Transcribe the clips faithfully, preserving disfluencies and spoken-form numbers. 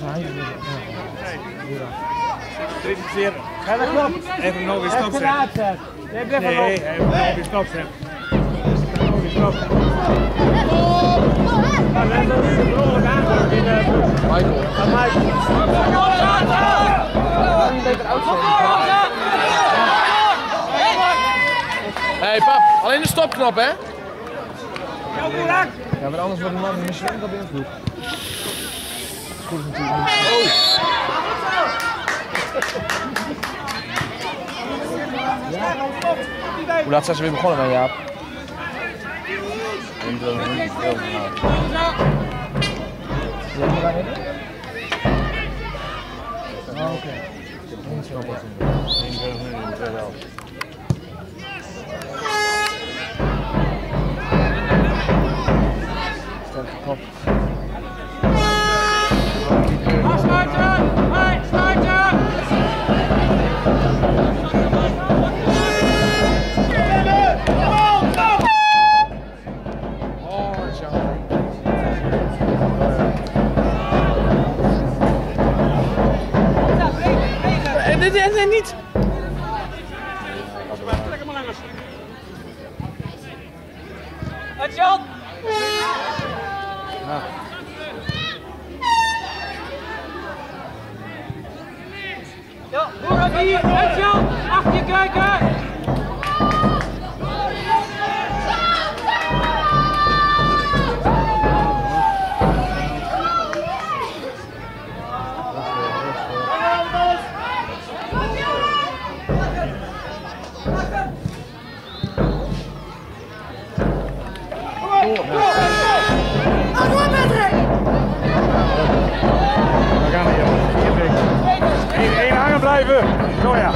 Verificeren. Ga dat klopt? Even nog eens stop zetten. Nee, even nog eens stop zetten. Nog eens stop zetten. Ja, let op de vrolijk aangedrukt in de boek. Michael. Ga Michael. Hé hey, pap, alleen de stopknop hè? Ja, maar anders wordt die man misschien ook in de ploeg. Goed is natuurlijk niet. Ja. Hoe laat zijn ze weer begonnen dan, Jaap? Jij moet daar heen? Oh, oké. Sterke kop. Afsluiten! Hey, sluiten! Oh, dat is jammer. En dit is er niet. Lekker maar langs. Het Jan! Ja. Ja, hoe gaat hier? Het Jan! Achter je kijken! We gaan hier. Eén hangen blijven. Zo ja.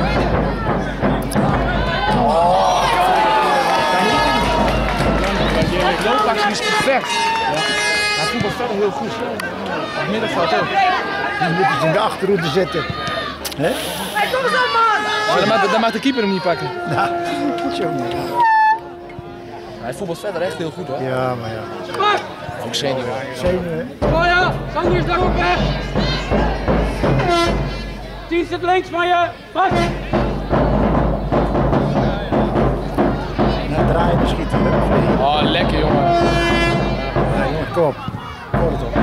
De loopactie is perfect. Ja. Hij voetbalt verder heel goed. Het middenveld ook. Die moet eens in de achterhoede zitten. Hè? Hey, kom eens op man! Maar dan mag, dan mag de keeper hem niet pakken. Ja, zo niet. Hij voetbalt verder echt heel goed hoor. Ja, maar ja. Ook zenuwen. Zenuwen. Oh ja, Sander is daar ook weg! Tien zit links van je! Pas! Nou, draaien en schieten. Oh, lekker jongen. Ja, jongen, kom op. Kom het op.